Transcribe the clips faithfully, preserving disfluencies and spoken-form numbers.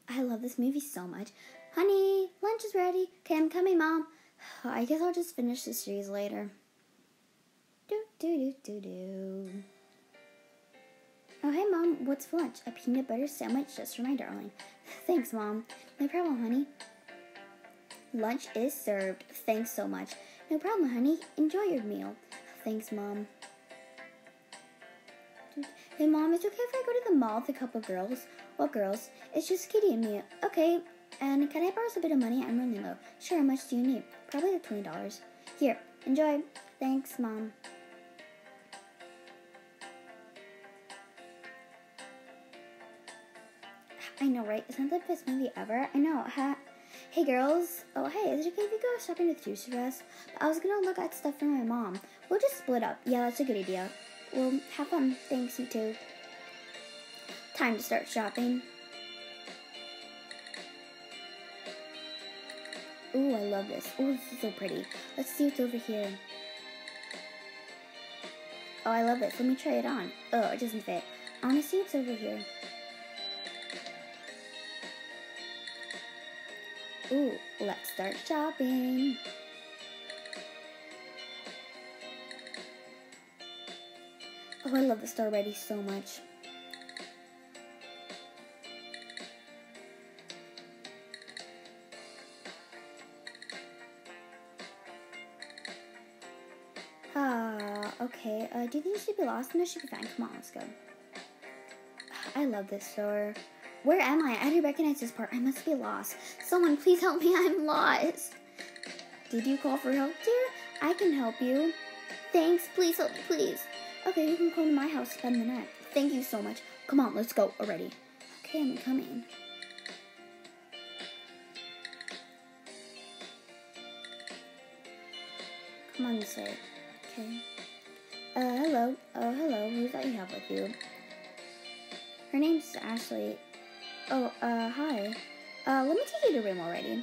I love this movie so much. Honey, lunch is ready. Okay, I'm coming, Mom. I guess I'll just finish the series later. Do, do, do, do, do. Oh, hey, Mom. What's for lunch? A peanut butter sandwich just for my darling. Thanks, Mom. No problem, honey. Lunch is served. Thanks so much. No problem, honey. Enjoy your meal. Thanks, Mom. Hey, Mom, it's okay if I go to the mall with a couple girls? What girls? It's just Kitty and me. Okay. And can I borrow a bit of money? I'm running low. Sure, how much do you need? Probably like twenty dollars. Here, enjoy. Thanks, Mom. I know, right? Isn't that the best movie ever? I know. Ha. Hey, girls. Oh, hey, is it okay if we go shopping with you for us? I was going to look at stuff for my mom. We'll just split up. Yeah, that's a good idea. Well, have fun. Thanks, you too. Time to start shopping. Ooh, I love this. Ooh, this is so pretty. Let's see what's over here. Oh, I love this. Let me try it on. Oh, it doesn't fit. I want to see what's over here. Ooh, let's start shopping. Oh, I love the store already so much. Ah, okay. Uh, do you think you should be lost? No, should be fine. Come on, let's go. I love this store. Where am I? I didn't recognize this part. I must be lost. Someone please help me. I'm lost. Did you call for help, dear? I can help you. Thanks. Please help me, please. Okay, you can come to my house to spend the night. Thank you so much. Come on, let's go already. Okay, I'm coming. Come on this way. Okay. Uh, hello. Oh, hello. Who's that you have with you? Her name's Ashley. Oh, uh, hi. Uh, let me take you to your room already.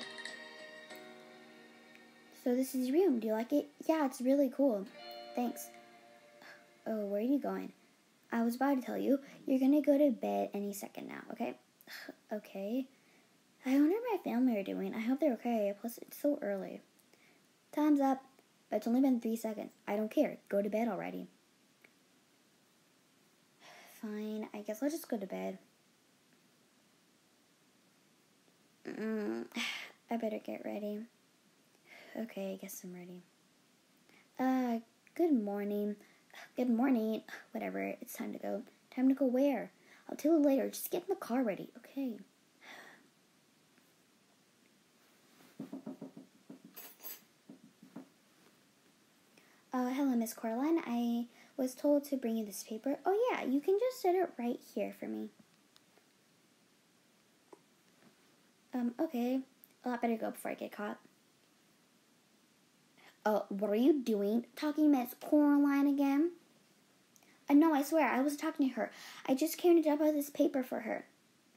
So this is your room. Do you like it? Yeah, it's really cool. Thanks. Oh, where are you going? I was about to tell you. You're gonna go to bed any second now, okay? Okay. I wonder what my family are doing. I hope they're okay. Plus, it's so early. Time's up. It's only been three seconds. I don't care. Go to bed already. Fine. I guess I'll just go to bed. Mm, I better get ready. Okay, I guess I'm ready. Uh, good morning. Good morning. Whatever, it's time to go. Time to go where? I'll tell you later. Just get in the car ready, okay? Uh, hello, Miss Coraline. I was told to bring you this paper. Oh, yeah, you can just set it right here for me. Um, okay. Well, I better go before I get caught. Uh, what are you doing? Talking to Miss Coraline again? Uh, no, I swear, I was talking to her. I just came to drop out this paper for her.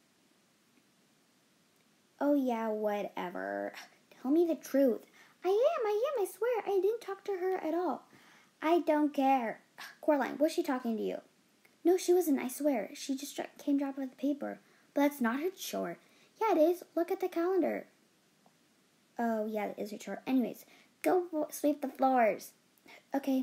Oh, yeah, whatever. Tell me the truth. I am, I am, I swear. I didn't talk to her at all. I don't care. Coraline, was she talking to you? No, she wasn't, I swear. She just dro- came drop out the paper. But that's not her chore. Yeah, it is. Look at the calendar. Oh, yeah, it is her chore. Anyways, go sweep the floors. Okay.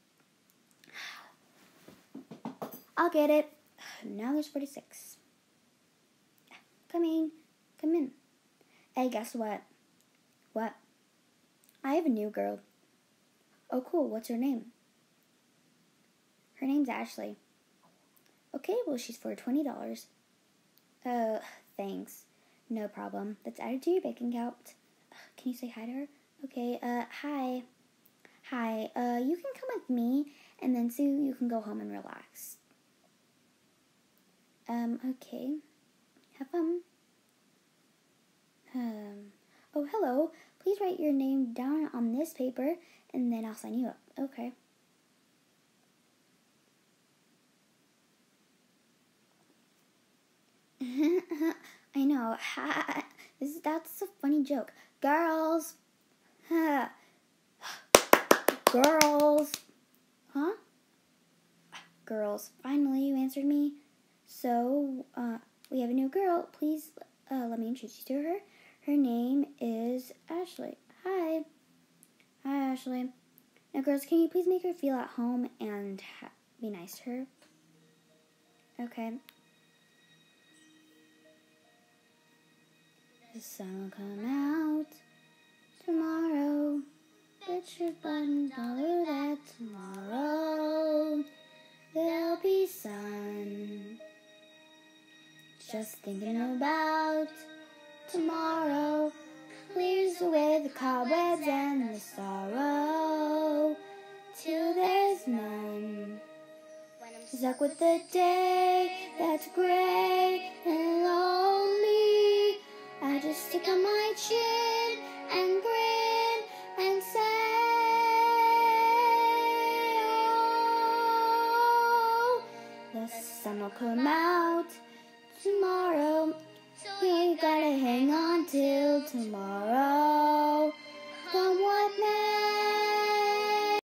I'll get it. Now there's forty-six. Come in. Come in. Hey, guess what? What? I have a new girl. Oh, cool. What's her name? Her name's Ashley. Okay, well, she's for twenty dollars. Uh, thanks. No problem. That's added to your bank account. Can you say hi to her? Okay, uh, hi. Hi, uh, you can come with me, and then Sue, you can go home and relax. Um, okay. Have fun. Um, oh, hello. Please write your name down on this paper, and then I'll sign you up. Okay. I know. this, that's a funny joke. Girls. Girls. Huh? Girls. Finally, you answered me. So, uh, we have a new girl. Please, Uh, let me introduce you to her. Her name is Ashley. Hi. Hi, Ashley. Now, girls, can you please make her feel at home and ha- be nice to her? Okay. The sun will come out tomorrow. Bet your bottom dollar that tomorrow there'll be sun. Just thinking about tomorrow clears away the cobwebs and the sorrow till there's none. Stuck with the day that's gray and lonely, I just stick on my chin and grin and say, oh, the sun will come out tomorrow. You gotta hang on till tomorrow. Come what may.